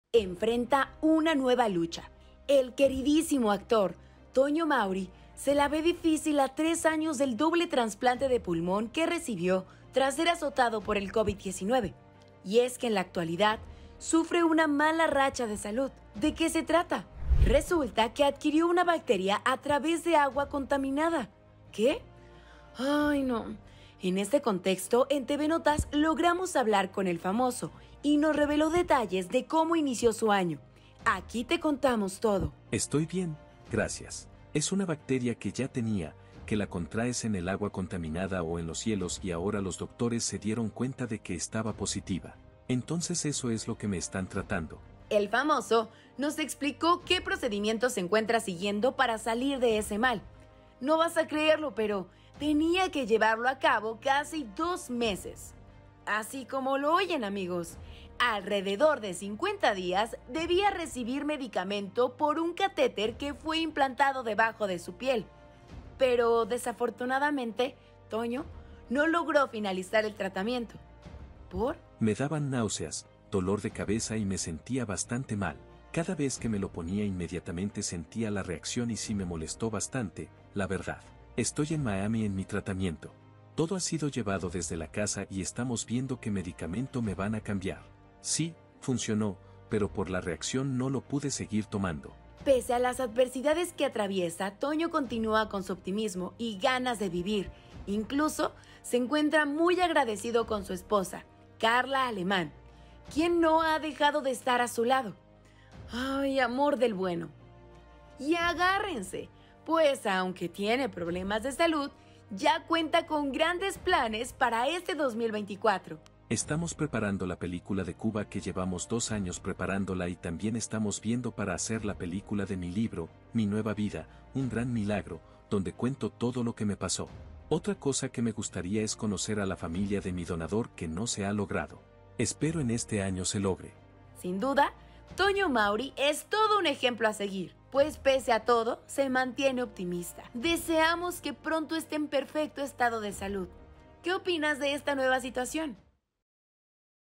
enfrenta una nueva lucha. El queridísimo actor Toño Mauri se la ve difícil a 3 años del doble trasplante de pulmón que recibió tras ser azotado por el COVID-19. Y es que en la actualidad sufre una mala racha de salud. ¿De qué se trata? Resulta que adquirió una bacteria a través de agua contaminada. ¿Qué? Ay, no. En este contexto, en TV Notas logramos hablar con el famoso y nos reveló detalles de cómo inició su año. Aquí te contamos todo. Estoy bien, gracias. Es una bacteria que ya tenía, que la contraes en el agua contaminada o en los hielos y ahora los doctores se dieron cuenta de que estaba positiva. Entonces eso es lo que me están tratando. El famoso nos explicó qué procedimiento se encuentra siguiendo para salir de ese mal. No vas a creerlo, pero tenía que llevarlo a cabo casi 2 meses. Así como lo oyen, amigos. Alrededor de 50 días debía recibir medicamento por un catéter que fue implantado debajo de su piel. Pero desafortunadamente, Toño no logró finalizar el tratamiento. ¿Por? Me daban náuseas, dolor de cabeza y me sentía bastante mal. Cada vez que me lo ponía inmediatamente sentía la reacción y sí me molestó bastante, la verdad. Estoy en Miami en mi tratamiento. Todo ha sido llevado desde la casa y estamos viendo qué medicamento me van a cambiar. Sí, funcionó, pero por la reacción no lo pude seguir tomando. Pese a las adversidades que atraviesa, Toño continúa con su optimismo y ganas de vivir. Incluso se encuentra muy agradecido con su esposa, Carla Alemán, quien no ha dejado de estar a su lado. ¡Ay, amor del bueno! Y agárrense, pues aunque tiene problemas de salud, ya cuenta con grandes planes para este 2024. Estamos preparando la película de Cuba que llevamos 2 años preparándola y también estamos viendo para hacer la película de mi libro, Mi Nueva Vida, un gran milagro, donde cuento todo lo que me pasó. Otra cosa que me gustaría es conocer a la familia de mi donador que no se ha logrado. Espero en este año se logre. Sin duda, Toño Mauri es todo un ejemplo a seguir, pues pese a todo, se mantiene optimista. Deseamos que pronto esté en perfecto estado de salud. ¿Qué opinas de esta nueva situación?